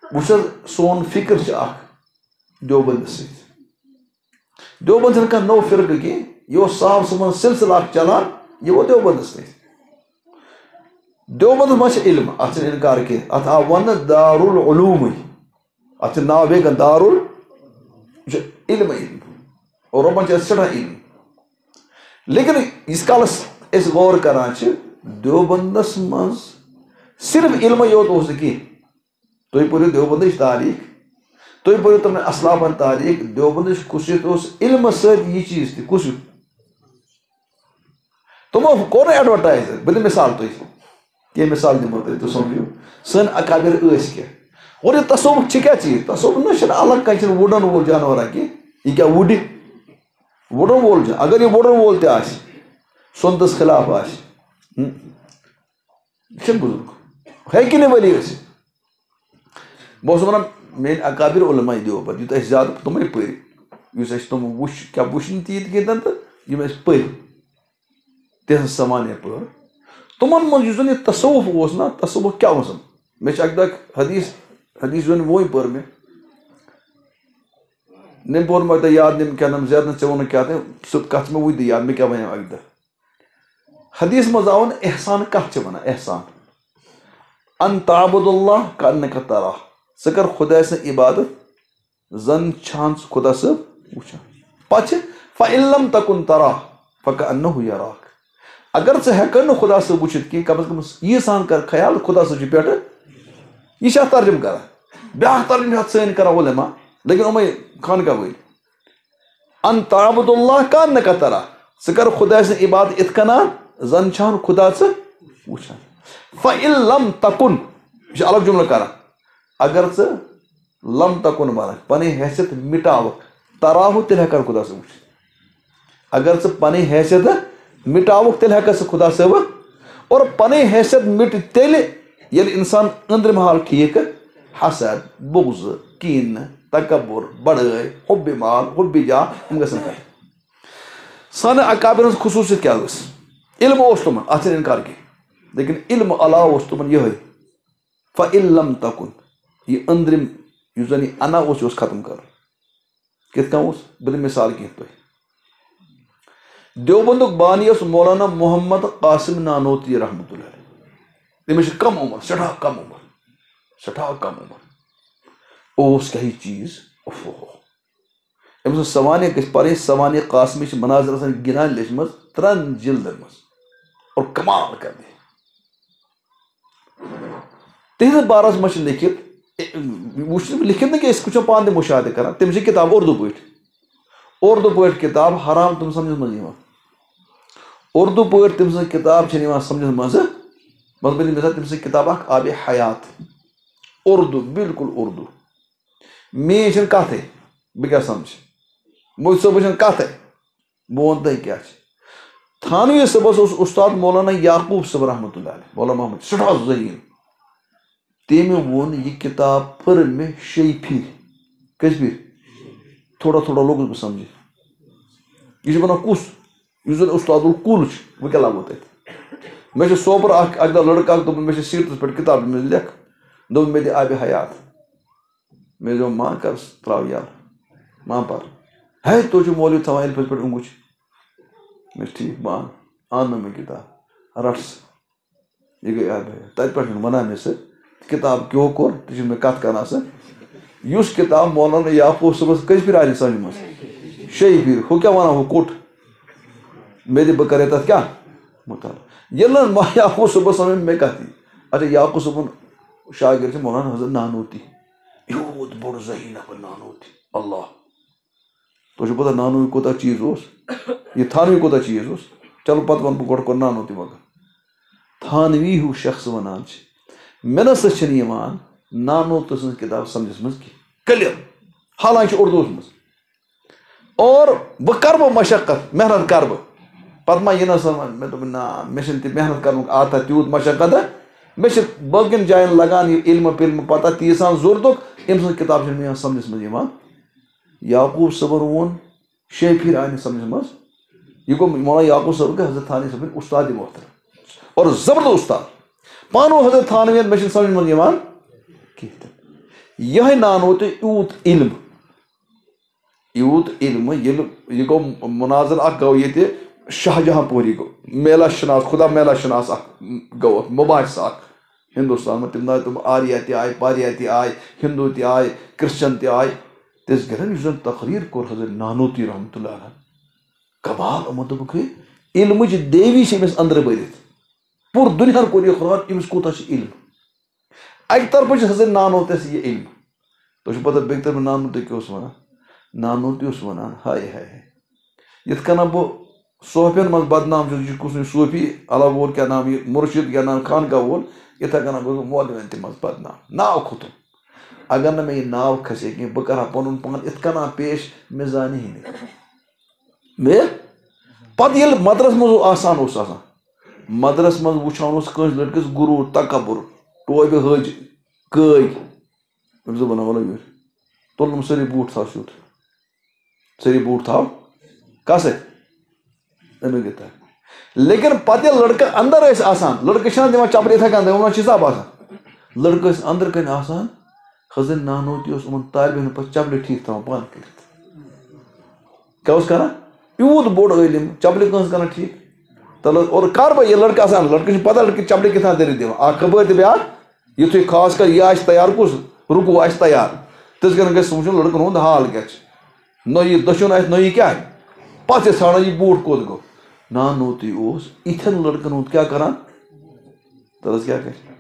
وچھ سون فکر دیوبند دیوبند چھنہ نو فرقہ کی یہ صاحب صبح سلسلہ چلان یہ دیوبندس مز دیوبند مجھ علم ات انکار کی ات آو ون دار العلوم ات ناو بیگ دار علم اور ربن سٹھا علم لیکن اس کالس اس غور کران دیوبندس مز صرف علم یوت اس کی تھی پڑھو دیوبندچ تاریخ تھی پڑھو تم اسلافن تاریخ دیوبندچ کس علم ست یہ چیز تہ کس تمو کور ایڈورٹائز بہ مثال تھی کی مثال دمو تھی سمجھو سن اکابر کیا اور یہ تصوف کیا چیز تصوف نا الگ کھانا وڈن وول جانورہ کی یہ کیا وڈ وڈن وول اگر یہ وڈن وول تہ سنتس خلاف یہ بزرگ ہے کہ نہیں ولی بہت ونان میری اکابر علماء دیوبند یوت اس زیادہ تمے پھر اس تم وچ کیا وچن تیت گندن تو یم اس پھر تہذ سمانے پھر تمن من یس یہ تصوف اس نا تصوف کیا مے اک دہ حدیث زن وہی پور مے نم پور مے یاد نم کیا نم زیادہ ژے وون کیا سہ کت مے وی یاد مے کیا ون اک دہ حدیث مز آو احسان کت ونان احسان ان تعبد اللہ کانک تراہ ث کر خدا سن عبادت زن چھان خدا صاحب وچھان پچھ فَإِن لَمْ تَكُنْ تَرَاهُ فَكَأَنَّهُ يَرَاكَ اگر ژٕ ہیٚکن نہٕ خدا صٲب وٕچھِتھ کینٛہہ کم از کم یہِ سان کر خیال خدا صٲب چھُ پٮ۪ٹھٕ یہِ چھِ اتھ ترجم کران بیٛاکھ ترجم چھِ اتھ سٲنۍ کران علما لیکن یِمے خانقاہ وٲلۍ ان تعبد اللہ کانک تراہ ژٕ کر خدا سٕنٛز عبادت یِتھ کٔنۍ زن چھان خدا ژٕ وٕچھان فَإِن لَمْ تَكُن یہ چھُ الگ جملہٕ کران اگر ژٕ لم تکن ونکھ پنٕنۍ حیثیت مٹاوکھ تراہو تیٚلہِ ہیٚکن خدا صٲب وٕچھِتھ اگر ژٕ پنٕنۍ حیثیت مٹاوکھ تیٚلہِ ہیٚککھ ژٕ خدا صٲب اور پنٕنۍ حیثیت مٹ تیٚلہِ ییٚلہِ انسان أنٛدرِم حال ٹھیٖک حسد بغض کینہ تکبر بڑٲے حب مال حب جاہ یِم گژھن کتھ سانہِ اکابر ہٕنٛز خصوٗصیت کیٛاہ ٲس علم اوس تِمن اتھ چھنہٕ انکار کینٛہہ لیکن علم علاوٕ اوس تِمن یِہوٚے فَإِن لَمْ تَكُن یہ أنٛدرِم یُس زن یہ انا اوس یہِ اوس ختم کرُن کِتھ کٔنۍ اوس بہٕ دِمہٕ مثال کینٛہہ تۄہہِ دیوبندُک بانی اوس مولانا محمد قاسم نانوتی رحمتہ اللہ علیہ تٔمِس چھِ کم عمر سٮ۪ٹھاہ کم عمر اوس کیٛاہ یہِ چیٖز أمۍ سٕنٛز سوانح گژھِ پرٕنۍ سوانح قاسمی چھِ مناظر آسان گِنان لیچھمٕژ 3 جلدن منٛز اور کمال کرنہِ تہنٛدِس بارس منٛز چھِ لیکھِتھ لکھِتھ نہٕ کینٛہہ أسۍ وٕچھو پانہٕ تہِ مُشاہدٕ کران تٔمۍ چھِ کِتاب اردوٗ پٲٹھۍ کِتاب حرام تٔمۍ سمجھس منٛز یِوان اردوٗ پٲٹھۍ تٔمۍ سٕنٛز کِتاب چھَنہٕ یِوان سمجھس منٛزٕ بہٕ دِمہٕ مثال تٔمۍ سٕنٛز کِتاب اکھ آبِ حیات اردوٗ بالکل اردوٗ میٲنۍ چھنہٕ کتھٕے بہٕ کیٛاہ سمجھٕ مُفتی صٲبٕچ چھنہٕ کتھٕے بہٕ وَنہٕ تۄہہِ کیٛاہ چھِ تھانوی صٲبس اوس استاد مولانا یعقوٗب صٲب رحمتہ اللہ علیہ مولانا محمد سٮ۪ٹھاہ ذہیٖن تٔمۍ ووٚن یہِ کِتاب پٔر مےٚ 6 پھِرِ کٔژِ پھِرِ تھوڑا تھوڑا لوٚگُس بہٕ سمجھِ یہِ چھُ ونان کُس یُس زن اُستاد الکُل چھُ بہٕ کیٛاہ لاگو تتہِ مےٚ چھُ سوپور اکہِ دۄہ لڑکہٕ اکھ دوٚپُن مےٚ چھِ سیٖٹس پٮ۪ٹھ کِتاب دِژمٕژ لیکھ دوٚپُن مےٚ دِ آبِ حیات مےٚ دوٚپ ما کر تراو یَلہٕ ما پر ہے تُہۍ چھِو مولوی تھاوان ایلفَس پٮ۪ٹھ اوٚنٛگُج مےٚ چھُ ٹھیٖک بہٕ اَن نہٕ مےٚ کِتاب رٹ سا یہِ گٔے آبِ حیات تتہِ پٮ۪ٹھ چھُنہٕ ونان مےٚ سُہ کِتاب کیٛو کوٚر تہِ چھُنہٕ مےٚ کتھ کران سُہ یُس کِتاب مولانا یعقوٗب صٲبس کٔژِ پھِرِ آیہِ سمجھ منٛز 6 پھِرِ ہُہ کیٛاہ ونان ہُہ کوٚٹ مےٚ دِ بہٕ کرے تتھ کیٛاہ مطالعہٕ ییٚلہِ نہٕ یعقوٗب صٲبس سمجھ مےٚ کتھ یی اچھا یعقوٗب صٲبُن شاگرد چھِ مولانا حضرت نانوتی یوٗت بوٚڑ ذہیٖن نفر نانوتی اللہ تۄہہِ چھُو پتہ نانوی کوٗتاہ چیٖز اوس یہِ تھانوی کوٗتاہ چیٖز اوس چلو پتہٕ ونہٕ بہٕ گۄڈٕ کوٚر نانوتی مگر تھانوی ہیوٗ شخص ونان چھِ مےٚ نسا چھِنہٕ یِوان نانوتی سٕنٛز کِتاب سمجھس منٛز کینٛہہ کلیر حالانکہِ اردوٗوس منٛز اور بہٕ کرٕ بہٕ مشقت محنت کرٕ بہٕ پتہٕ ما یہِ نہ سمجھ مےٚ دوٚپ نہ مےٚ چھِنہٕ تہِ محنت کرنُک عادتھا تیوٗت مشقت مےٚ چھِ باقین جاین لگان یہِ علمہٕ پِلمہٕ پتہ تیٖژ ہن ضروٗرتُک أمۍ سٕنٛز کِتاب چھنہٕ مےٚ یِوان سمجھس منٛز یِوان یعقوٗب صٲبن ووٚن 6 پھِرِ آیہِ نہٕ سمجھس منٛز یہِ گوٚو مولانا یعقوٗب صٲب گٔے حضرت تھانوی صٲبٕنۍ استاد محترم اور زبردست استاد پانہٕ حضرت تھانوین مےٚ چھِنہٕ سمجھ منٛز یِوان کینٛہہ تہِ یہ نانوت یوت علم یہ گو مناظر اخ گو یہ شاہ جہاں پوری گو میلا شناس خدا میلا شناس اخ گو مباحث اخ ہندوستان میں تم تم آریہ تہ آئے پاریہ تہ آئے ہندو تہ آئے کرسچن تہ آئے تس گرن اس زن تقریر کور حضرت نانوتی رحمۃ اللہ علیہ کمال یمو دوپک علمچ دیوی چھ امس اندر بھرتھ پور دنیا کور یہ خراب امس کوتاہ چھ علم اکہ طرف چھ حضرت نانوتس یہ علم تو پتہ بیک طرف نانوتی کیا ونان نانوتی ونان ہائے ہائے یت کن بہ صوفین مز بدنام چھس کس صوفی اللہ وول کیا نام یہ مرشد کیا نام خانقاہ وول اتھے کن گوس مولوین تہ مز بدنام ناو کھوتم اگر نہ مے یہ ناو کھسے کی بہ کرا پنن پان ات کنا پیش مے زانی مے پتہ یل مدرس مز آسان مدرس مز وچھان کس لڑکس غرور تکبر ٹوبہ حج کٲگۍ تم سے بنا ولو تلم سٲری بوٗٹھ تھاو سیوٚد سٲری بوٗٹھ تھاو کس امی گتا لیکن پتہ لڑکہ اندر ٲسۍ آسان لڑکہ چھنا دِوان چپل یِتھے کن دِوان حساب آسان لڑکہ ٲسۍ أنٛدرٕ کَنۍ آسان حضرت نانوتی اوس یِمن طالبہِ علمن پتہٕ چپلہِ ٹھیٖک تھاوان پانہٕ کٔرِتھ کیاہ اوس کران یوٗت بوٚڑ عٲلِم چپلہِ کٲنٛسہِ کران ٹھیٖک تل اور کر بہٕ یہِ لڑکہٕ آسان لڑکہٕ چھِ پتہ لڑکہٕ چپلہِ کِتھ کٔنۍ دٔرِتھ دِوان اکھ خبر تہِ بیٛاکھ یُتھُے خاص کر یہِ آسہِ تیار کُس رُکوٗ آسہِ تیار تِژھ گرِ گژھِ وٕچھُن لڑکن ہُنٛد حال کیاہ چھُ نہ یہِ دٔچھُن آسہِ نہ یہِ کیاہ پتہٕ چھِ ژھانڈان یہِ بوٗٹھ کوٚت گوٚو نانوتی اوس یِتھٮ۪ن لڑکن ہُنٛد کیاہ کران تل حظ کیاہ کرِ